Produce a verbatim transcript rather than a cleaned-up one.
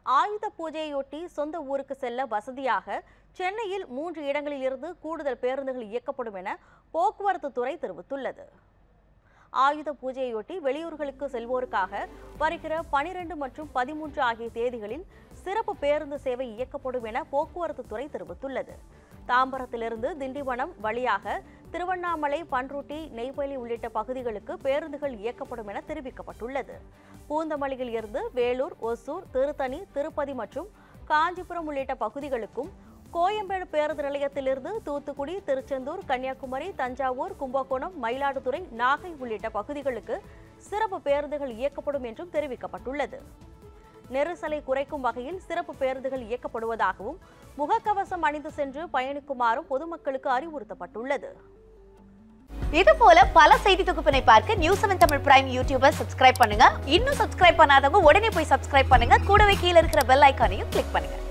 ஆயுத பூஜையொட்டி சொந்த ஊருக்கு செல்ல வசதியாக சென்னையில் மூன்று இடங்களில் இருந்து கூடுதல் பேருந்துகள் இயக்கப்படும் என போக்குவரத்து துறை தெரிவித்துள்ளது. ஆயுத பூஜையொட்டி வெளியூர்களுக்கு செல்வோருக்காக வருகிற பனிரெண்டு மற்றும் பதிமூன்று ஆகிய தேதிகளில் சிறப்பு பேருந்து சேவை இயக்கப்படும் என போக்குவரத்து துறை தெரிவித்துள்ளது. தாம்பரத்திலிருந்து திண்டிவனம் வழியாக திருவண்ணாமலை, பன்ருட்டி, நெய்வேலி உள்ளிட்ட பகுதிகளுக்கு பேருந்துகள் இயக்கப்படும் என தெரிவிக்கப்பட்டுள்ளது. பூந்தமல்லியில் இருந்து வேலூர், ஒசூர், திருத்தணி, திருப்பதி மற்றும் காஞ்சிபுரம் உள்ளிட்ட பகுதிகளுக்கும், கோயம்பேடு பேருந்து நிலையத்திலிருந்து தூத்துக்குடி, திருச்செந்தூர், கன்னியாகுமரி, தஞ்சாவூர், கும்பகோணம், மயிலாடுதுறை, நாகை உள்ளிட்ட பகுதிகளுக்கு சிறப்பு பேருந்துகள் இயக்கப்படும் என்றும் தெரிவிக்கப்பட்டுள்ளது. நெரிசலை குறைக்கும் வகையில் சிறப்பு பேருந்துகள் இயக்கப்படுவதாகவும் முகக்கவசம் அணிந்து சென்று பயணிக்குமாறும் பொதுமக்களுக்கு அறிவுறுத்தப்பட்டுள்ளது. இதுபோல பல செய்தி தொகுப்பினை பார்க்க news seven Tamil prime YouTuber subscribe பண்ணுங்க. இன்னும் சப்ஸ்கிரைப் பண்ணாதவங்க உடனே போய் சப்ஸ்கிரைப் பண்ணுங்க. கூடவே கீழே இருக்கிற பெல் ஐகானையும் கிளிக் பண்ணுங்க.